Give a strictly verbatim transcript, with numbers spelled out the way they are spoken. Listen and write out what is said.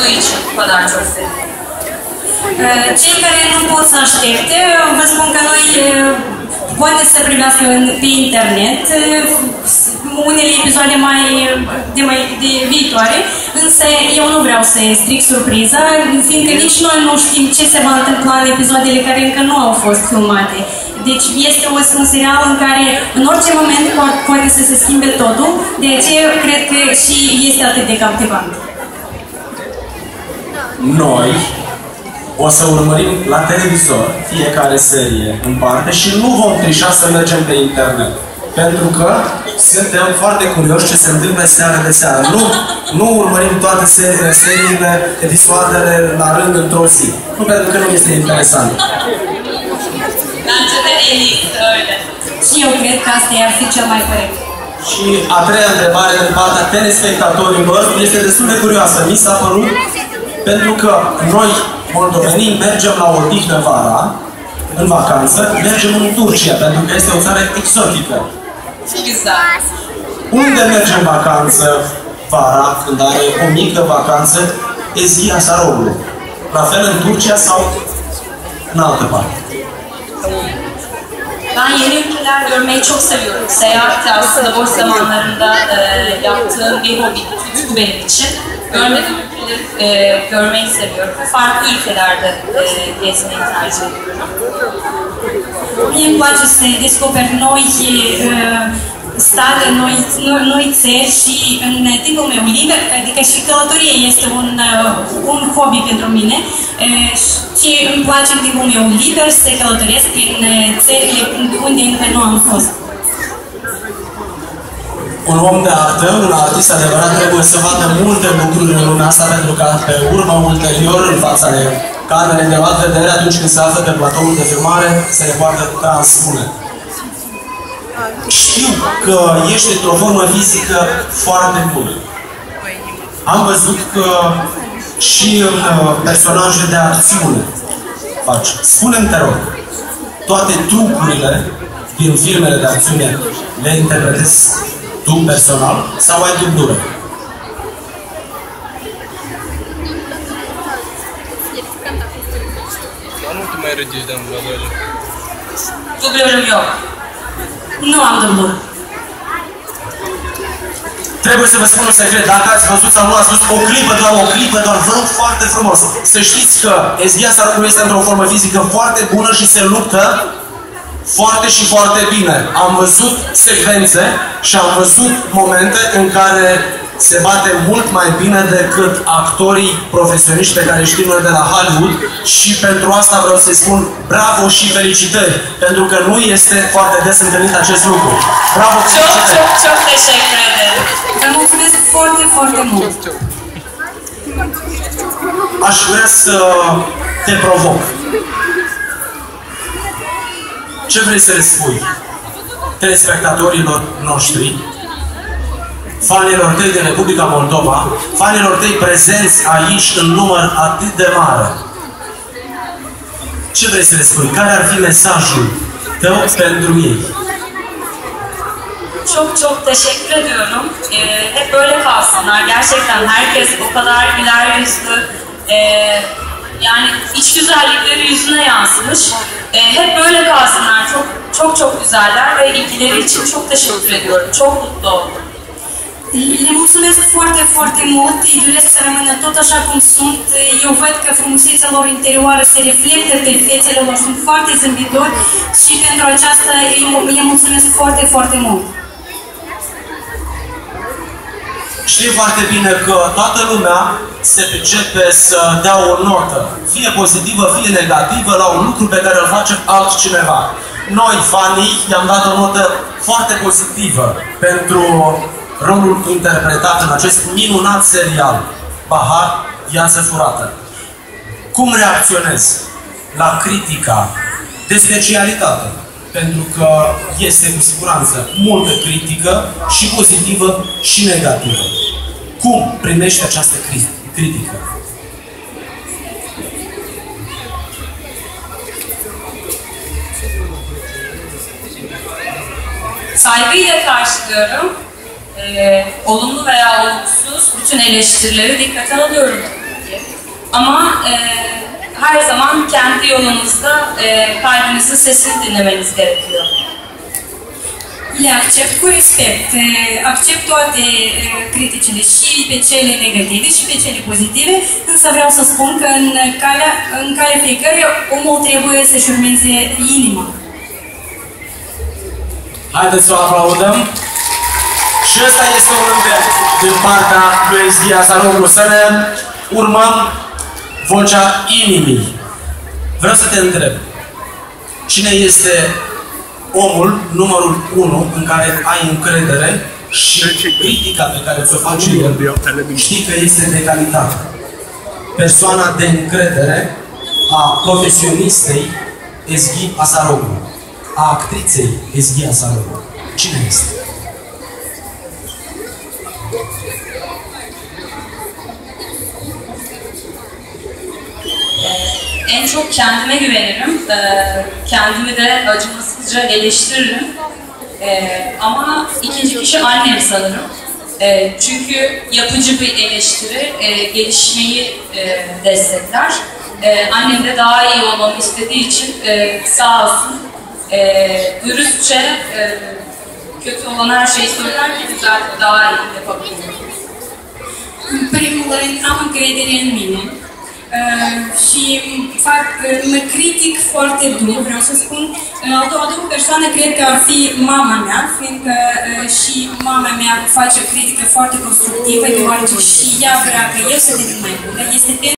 olduğu için bu kadar çok seviyorum. Cei care nu pot să aștepte, vă spun că noi poate să primească pe internet unele episoade mai de, mai de viitoare, însă eu nu vreau să stric surpriza, fiindcă nici noi nu știm ce se va întâmpla în episoadele care încă nu au fost filmate. Deci este un serial în care în orice moment poate să se schimbe totul, de aceea cred că și este atât de captivant. Noi o să urmărim la televizor fiecare serie în parte și nu vom trișa să mergem pe internet. Pentru că suntem foarte curioși ce se întâmplă seară de seară. Nu, nu urmărim toate seriile, seriile, episoadele la rând într-o zi. Nu pentru că nu este interesant. Bence de en iyisi öyle. Și eu cred că asta ar fi cel mai corect. Și a treia întrebare din partea telespectatorilor este destul de curioasă. Mi s-a părut pentru că noi, moldovenii, mergem la odihnă vara, în vacanță, mergem în Turcia, pentru că este o țară exotică. Güzel. Unde mergem în vacanță vara, când are o mică vacanță, Ezgi Asaroğlu? La fel în Turcia sau în altă parte? Ben yeni ülkeler görmeyi çok seviyorum. Seyahat de aslında boş zamanlarında e, yaptığım bir hobi, tutku benim için. Görmediğim ülkeleri e, görmeyi seviyorum. Farklı ülkelerde e, gezmeyi tercih ediyorum. Mie îmi place să descoper noi state, noi, noi, noi țări și în timpul meu liber, adică și călătoria este un, un hobby pentru mine și îmi place în timpul meu liber să călătoresc în țările unde încă nu am fost. Un om de artă, un artist adevărat, trebuie să vadă multe lucruri în lumea asta pentru ca pe urmă, ulterior, în fața de camerele de luat vedere, atunci când se află pe platoul de filmare, se le poate transpune. Știu că ești într-o formă fizică foarte bună. Am văzut că și în personaje de acțiune faci. Spune-mi, te rog, toate trucurile din filmele de acțiune le interpretezi tu personal sau ai dublură? Dublörüm yok. Nu am dublură. Trebuie să vă spun un secret, dacă ați văzut sau nu ați văzut o clipă, doar o clipă, doar vă rog foarte frumos. Să știți că Ezgi Asaroğlu este într-o formă fizică foarte bună și se luptă foarte și foarte bine. Am văzut secvențe și am văzut momente în care se bate mult mai bine decât actorii profesioniști pe care știm noi de la Hollywood și pentru asta vreau să-i spun bravo și felicitări, pentru că nu este foarte des întâlnit acest lucru. Bravo, Çok felicitări! çok çok teşekkür ederim. Vă mulțumesc foarte, foarte mult. Aș vrea să te provoc. Ce vrei să le spui telespectatorilor noștri, fanilor tăi din Republica Moldova, fanilor tăi prezenți aici în număr atât de mare? Ce vrei să le spui? Care ar fi mesajul tău pentru ei? Çok çok teşekkür ediyorum. Ee, hep böyle kalsınlar. Gerçekten herkes o kadar güler yüzlü. Ee, yani iç güzellikleri yüzüne yansımış. Ee, hep böyle kalsınlar. Çok çok çok güzeller ve ilgileri için çok teşekkür ediyorum. Çok mutlu oldum. Le mulțumesc foarte, foarte mult, îi doresc să rămână tot așa cum sunt. Eu văd că frumusețea lor interioară se reflectă pe fețele lor, sunt foarte zâmbitori și pentru aceasta îi mulțumesc foarte, foarte mult. Știi foarte bine că toată lumea se pricepe să dea o notă, fie pozitivă, fie negativă, la un lucru pe care îl face altcineva. Noi, fanii, i-am dat o notă foarte pozitivă pentru rolul interpretat în acest minunat serial, Bahar, Viață furată. Cum reacționezi la critica de specialitate? Pentru că este cu siguranță multă critică și pozitivă și negativă. Cum primești această critică? Saygıyla karşılıyorum. Ee, olumlu veya olumsuz bütün eleştirileri dikkate alıyorum diye. Ama e, her zaman kendi yolunuzda e, kalbinizin sesini dinlemeniz gerekiyor. Le accept cu respect, accept toate criticile și pe cele negative și pe cele pozitive, însă vreau să spun că în calea, în calea fiecare omul trebuie să-și urmeze inima. Haideți să o aplaudăm. Și ăsta este un îndemn din partea lui Ezgi Asaroglu, să ne urmăm vocea inimii. Vreau să te întreb, cine este omul numărul unu în care ai încredere și critica pe care ți-o face el, știi că este de calitate. Persoana de încredere a profesionistei Ezgi Asaroglu, a actriței Ezgi Asaroglu. Cine este? En çok kendime güvenirim. Kendimi de acımasızca eleştiririm. Ama ikinci kişi annem sanırım. Çünkü yapıcı bir eleştiri gelişmeyi destekler. Annem de daha iyi olmamı istediği için sağ olsun dürüstçe kötü olan her şeyi söyler ki düzeltip daha iyi yapabilirim. În primul rând, am încredere în mine. Uh, și fac, uh, mă critic foarte dur, vreau să spun. Uh, a doua persoană cred că ar fi mama mea, fiindcă uh, și mama mea face o critică foarte constructivă, deoarece și ea vrea că eu să devin mai bună. Este